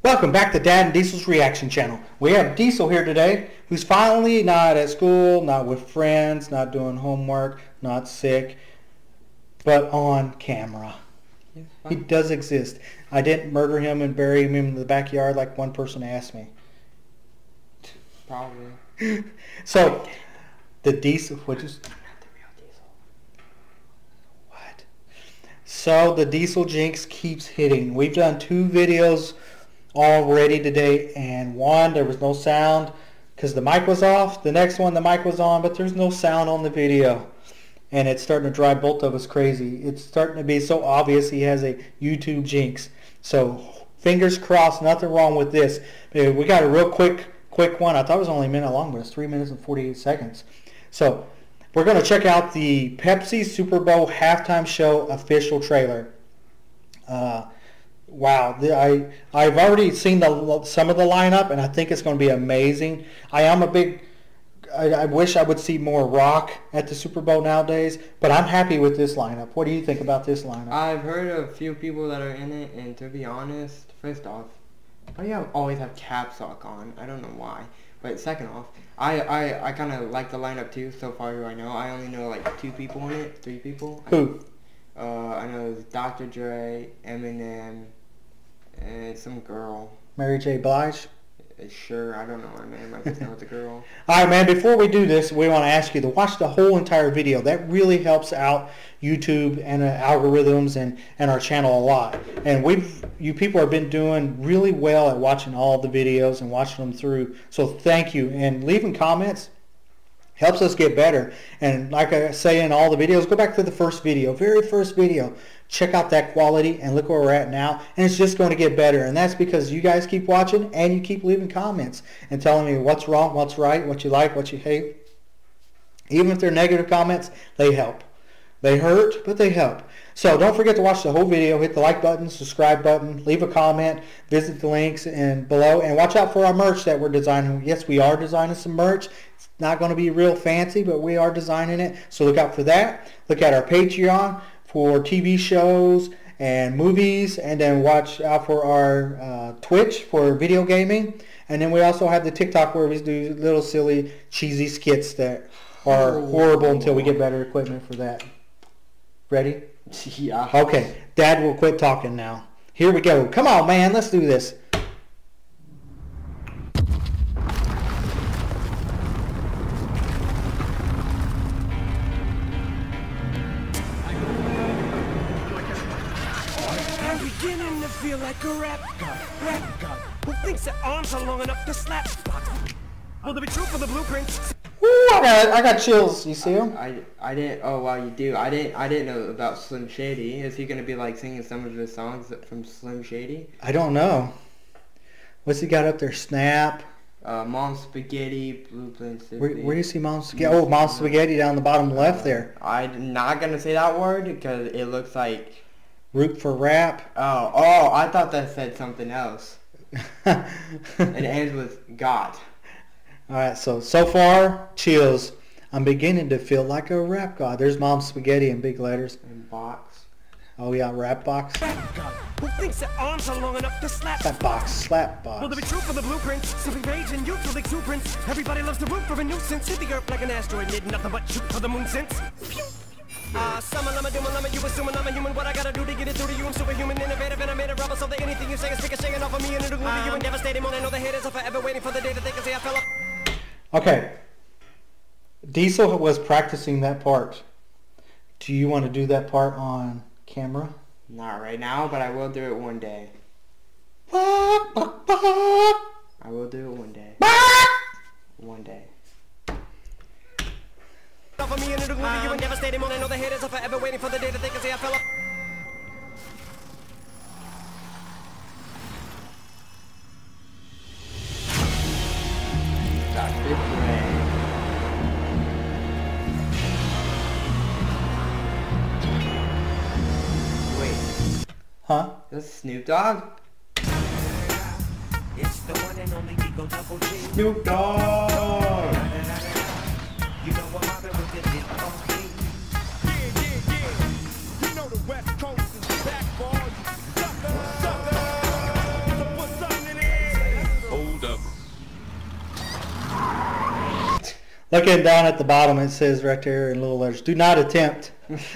Welcome back to Dad and Diesel's Reaction Channel. We have Diesel here today, who's finally not at school, not with friends, not doing homework, not sick, but on camera. He does exist. I didn't murder him and bury him in the backyard like one person asked me. Probably. So, the Diesel, which is... What? So, the Diesel jinx keeps hitting. We've done 2 videos already today, and one there was no sound because the mic was off. The next one the mic was on, but there's no sound on the video, and it's starting to drive both of us crazy. It's starting to be so obvious he has a YouTube jinx. So fingers crossed, nothing wrong with this. We got a real quick one. I thought it was only a minute long, but it's 3 minutes and 48 seconds. So we're going to check out the Pepsi Super Bowl halftime show official trailer. Wow, I've already seen some of the lineup, and I think it's going to be amazing. I wish I would see more rock at the Super Bowl nowadays, but I'm happy with this lineup. What do you think about this lineup? I've heard of a few people that are in it, and to be honest, first off, why do you always have caps lock on? I don't know why. But second off, I kind of like the lineup too, so far who I know. I only know like 2 people in it, 3 people. Who? I know it's Dr. Dre, Eminem, and some girl. Mary J. Blige? Sure, I don't know her name. I just know it's a girl. Alright, man, before we do this, we want to ask you to watch the whole entire video. That really helps out YouTube and algorithms and our channel a lot. And you people have been doing really well at watching all the videos and watching them through. So thank you. And leaving comments helps us get better. And like I say in all the videos, go back to the first video, very first video. Check out that quality and look where we're at now. And it's just going to get better. And that's because you guys keep watching and you keep leaving comments and telling me what's wrong, what's right, what you like, what you hate. Even if they're negative comments, they help. They hurt, but they help. So don't forget to watch the whole video. Hit the like button, subscribe button, leave a comment, visit the links and below. And watch out for our merch that we're designing. Yes, we are designing some merch. It's not going to be real fancy, but we are designing it. So look out for that. Look at our Patreon for TV shows and movies, and then watch out for our Twitch for video gaming. And then we also have the TikTok where we do little silly cheesy skits that are horrible until we get better equipment for that. Ready? Yeah. Okay, Dad will quit talking now. Here we go. Come on, man, let's do this. Beginning to feel like a rap god who thinks that arms are long enough to slap box. Will there be truth for the blueprints? Woo, I got chills. You see him? I didn't. Oh wow, you do. I didn't know about Slim Shady. Is he gonna be like singing some of his songs from Slim Shady? I don't know. What's he got up there? Snap. Mom Spaghetti, Blueprints. Where do you see Mom Spaghetti? Oh, Mom Spaghetti down the bottom left there. I'm not gonna say that word because it looks like. Root for rap. Oh, I thought that said something else. It ends with God. Alright, so far, chills. I'm beginning to feel like a rap god. There's Mom Spaghetti in big letters. And box. Oh yeah, rap box. Rap god who thinks that arms are long enough to slap box. Slap box. Will there be truth for the blueprints? Simply rage and youthful exuberance. Everybody loves to root for a nuisance. Hit the earth like an asteroid, did nothing but shoot for the moon since. Summer, you assuming I'm a human. What I gotta do to get it through to you? I'm superhuman, innovative, and I made a rubber so that anything you say is shaking off of me and it'll glue to you and devastating. More than know the haters are forever waiting for the day that they can say I fell off. Okay. Diesel was practicing that part. Do you want to do that part on camera? Not right now, but I will do it one day. I I will do it one day. One day. For me and it'll glue to you and devastating. More than know the haters are forever waiting for the day that they can say I fell off. Dr. Dre. Wait. Huh? That's Snoop Dogg? It's the one and only Eagle Double G. Snoop Dogg! You know what happened with it, it's funky. Yeah. You know the West Coast is back for all you suckers. So put something in Looking down at the bottom, it says right there in little letters, "Do not attempt."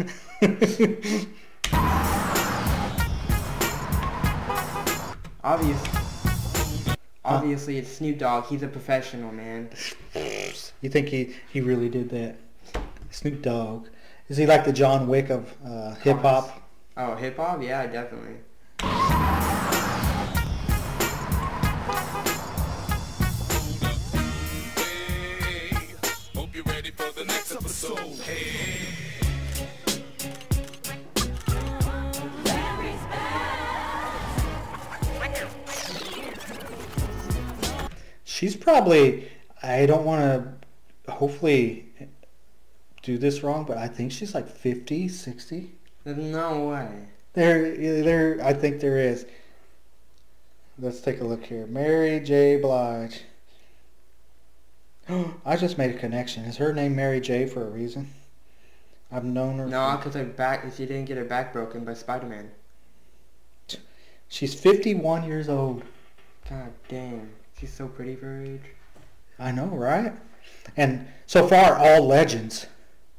Obviously, it's Snoop Dogg. He's a professional, man. You think he really did that? Snoop Dogg. Is he like the John Wick of hip hop? Oh, hip hop? Yeah, definitely. Hey, hope you're ready for the next episode. Hey. She's probably, I don't want to hopefully do this wrong, but I think she's like 50, 60. There's no way. There, I think there is. Let's take a look here. Mary J. Blige. I just made a connection. Is her name Mary J. for a reason? I've known her. No, because she didn't get her back broken by Spider-Man. She's 51 years old. God damn. She's so pretty for her age. I know, right? And so far, all legends.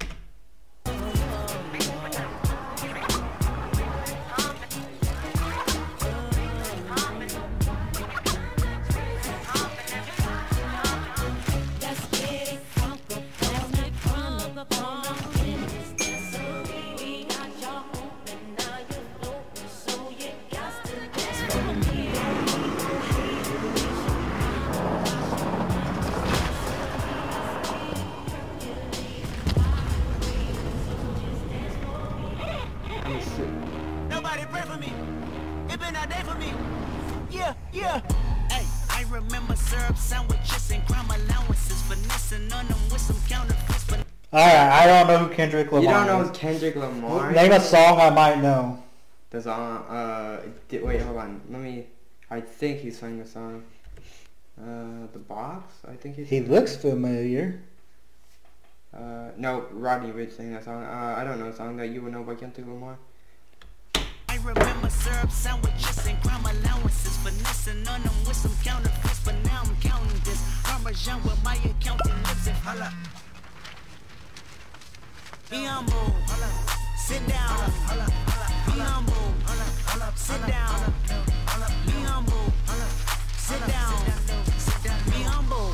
Nobody pray for me. It been a day for me. Yeah, yeah. Hey, I remember syrup sandwiches and crime allowances, finessing on them with some counterfeits. But Alright, I don't know who Kendrick Lamar is. You don't know Kendrick Lamar? Name a song I might know. The song, wait, hold on. I think he sang the song. The Box? I think He looks familiar. No, Rodney Ricch sang that song. I don't know a song that you would know by Kendrick Lamar. I remember syrup sandwiches and crime allowances, finessing on them with some counterfeits. But now I'm counting this Parmesan with my accountant lips and holla. Be humble, sit down. Be humble, sit down. Be humble, sit down. Be humble.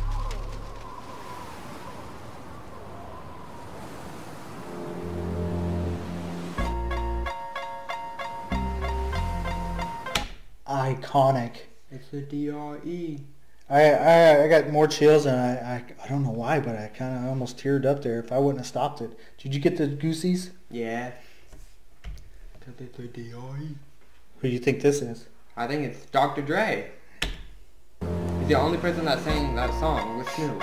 Iconic. It's a D-R-E. I got more chills, and I don't know why, but I kind of almost teared up there if I wouldn't have stopped it. Did you get the goosies? Yeah. It's a D-R-E. Who do you think this is? I think it's Dr. Dre. He's the only person that sang that song with Snoop.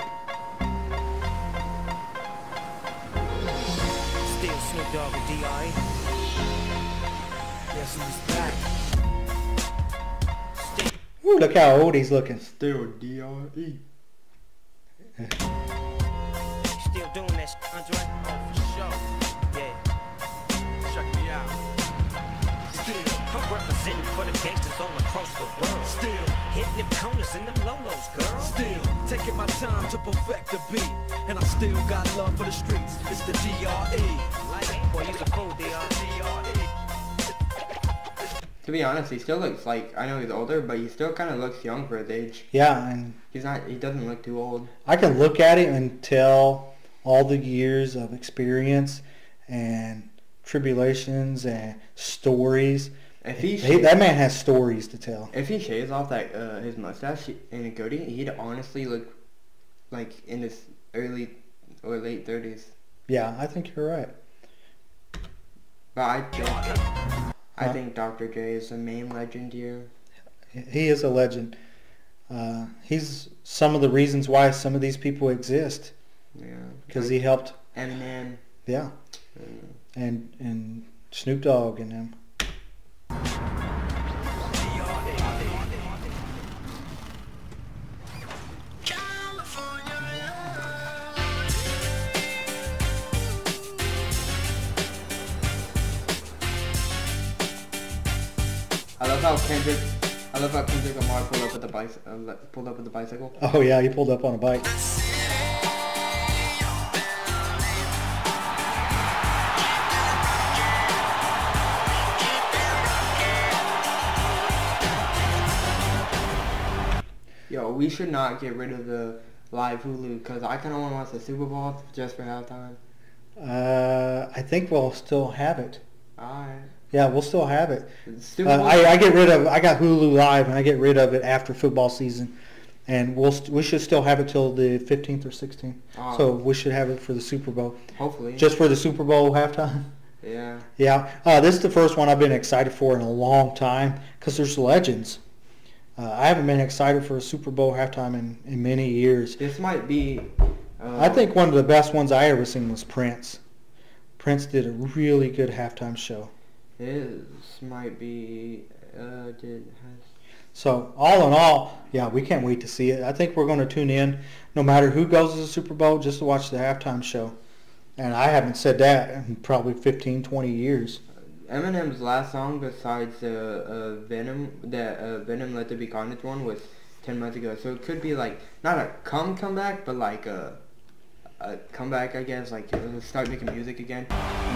Still Snoop Dogg with D.I. Guess who's back? Ooh, look how old he's looking. Still D-R-E. Still doing that, Andre? Oh, for sure. Yeah. Check me out. Still, I'm representing for the gangsters all across the world. Still, hitting them corners in them lolos, girl. Still, taking my time to perfect the beat. And I still got love for the streets. It's the D.R.E. Like it? Boy, you a fool, D.R.E. To be honest, he still looks like, I know he's older, but he still kind of looks young for his age. Yeah, and He doesn't look too old. I can look at him and tell all the years of experience and tribulations and stories. That man has stories to tell. If he shaves off that his mustache and a goatee, he'd honestly look like in his early or late 30s. Yeah, I think you're right. But I think Dr. Dre is the main legend here. He is a legend. He's some of the reasons why some of these people exist. Yeah. Because he helped. Eminem. Yeah. And Snoop Dogg and them. I love how Kendrick Lamar pulled up with the bicycle. Oh yeah, he pulled up on a bike. we should not get rid of the live Hulu because I kind of want to watch the Super Bowl just for halftime. I think we'll still have it. Alright. Yeah, we'll still have it. Super Bowl. I got Hulu Live, and I get rid of it after football season, and we should still have it till the 15th or 16th. Oh. So we should have it for the Super Bowl. Hopefully. Just for the Super Bowl halftime. Yeah. Yeah. This is the first one I've been excited for in a long time because there's legends. I haven't been excited for a Super Bowl halftime in many years. This might be. I think one of the best ones I ever seen was Prince. Prince did a really good halftime show. This might be. So all in all, yeah, we can't wait to see it. I think we're going to tune in no matter who goes to the Super Bowl just to watch the halftime show. And I haven't said that in probably 15, 20 years. Eminem's last song besides Venom, Venom Let There Be Carnage one was 10 months ago. So it could be like, not a comeback, but like a comeback, I guess, like start making music again.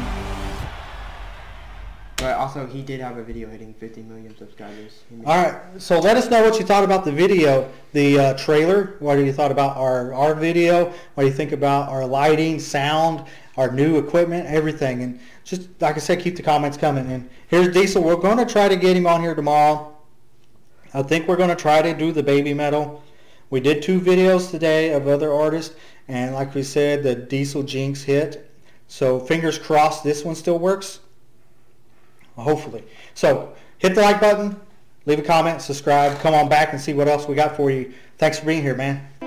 But also, he did have a video hitting 50 million subscribers. All right, so let us know what you thought about the video, the trailer. What do you thought about our video? What do you think about our lighting, sound, our new equipment, everything? And just, like I said, keep the comments coming. And here's Diesel. We're going to try to get him on here tomorrow. I think we're going to try to do the baby metal. We did 2 videos today of other artists. And like we said, the Diesel Jinx hit. So fingers crossed this one still works. Hopefully. So hit the like button, leave a comment, subscribe, come on back and see what else we got for you. Thanks for being here, man.